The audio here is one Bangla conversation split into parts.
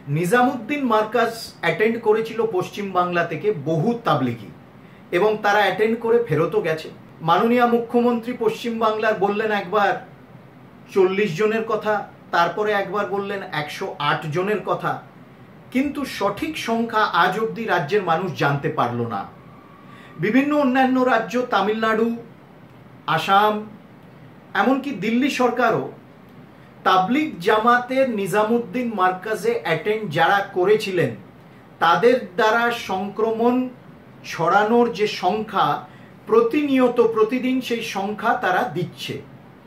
নিজামুদ্দিন মার্কাজ অ্যাটেন্ড করেছিল পশ্চিম বাংলা থেকে বহু তাবলিগি, এবং তারা অ্যাটেন্ড করে ফেরতও গেছে। মাননীয় মুখ্যমন্ত্রী পশ্চিম বাংলার বললেন একবার 40 জনের কথা, তারপরে একবার বললেন 108 জনের কথা, কিন্তু সঠিক সংখ্যা আজ অবধি রাজ্যের মানুষ জানতে পারল না। বিভিন্ন অন্যান্য রাজ্য, তামিলনাড়ু, আসাম, এমনকি দিল্লি সরকারও তাবলিগ জামাতের নিজামুদ্দিন মার্কাজে অ্যাটেন্ড যারা করেছিলেন তাদের দ্বারা সংক্রমণ ছড়ানোর যে সংখ্যা প্রতিনিয়ত প্রতিদিন সেই সংখ্যা তারা দিচ্ছে।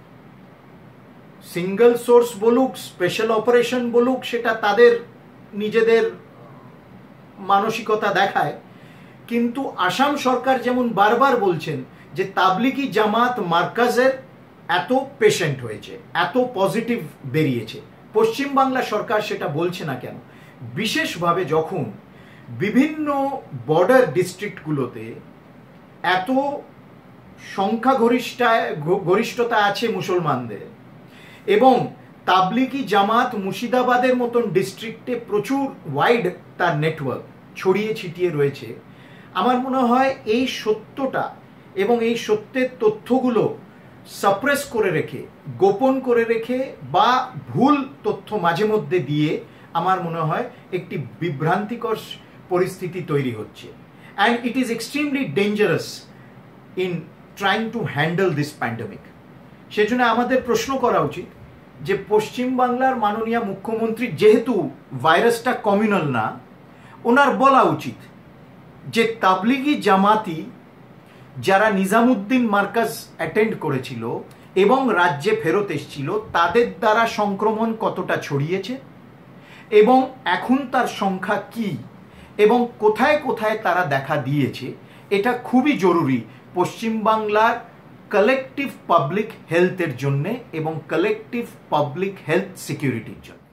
সিঙ্গেল সোর্স বলুক, স্পেশাল অপারেশন বলুক, সেটা তাদের নিজেদের মানসিকতা দেখায়, কিন্তু আসাম সরকার যেমন বারবার বলছেন যে তাবলিগি জামাত মার্কাজের এত পেশেন্ট হয়েছে, এত পজিটিভ বেরিয়েছে, পশ্চিম বাংলা সরকার সেটা বলছে না কেন? বিশেষভাবে যখন বিভিন্ন বর্ডার ডিস্ট্রিক্টগুলোতে এত সংখ্যাগরিষ্ঠতা আছে মুসলমানদের, এবং তাবলিগি জামাত মুর্শিদাবাদের মতন ডিস্ট্রিক্টে প্রচুর ওয়াইড তার নেটওয়ার্ক ছড়িয়ে ছিটিয়ে রয়েছে। আমার মনে হয় এই সত্যটা এবং এই সত্যের তথ্যগুলো সাপ্রেস করে রেখে, গোপন করে রেখে বা ভুল তথ্য মাঝে মধ্যে দিয়ে আমার মনে হয় একটি বিভ্রান্তিকর পরিস্থিতি তৈরি হচ্ছে। And it is extremely dangerous in trying to handle this pandemic. সেজন্য আমাদের প্রশ্ন করা উচিত যে পশ্চিম বাংলার মাননীয় মুখ্যমন্ত্রী, যেহেতু ভাইরাসটা কমিউনাল না, ওনার বলা উচিত যে তাবলিগি জামাতি যারা নিজামুদ্দিন মার্কাজ অ্যাটেন্ড করেছিল এবং রাজ্যে ফেরত এসেছিল তাদের দ্বারা সংক্রমণ কতটা ছড়িয়েছে এবং এখন তার সংখ্যা কি এবং কোথায় কোথায় তারা দেখা দিয়েছে। এটা খুবই জরুরি পশ্চিমবাংলার কালেকটিভ পাবলিক হেলথের জন্য এবং কালেকটিভ পাবলিক হেলথ সিকিউরিটির জন্য।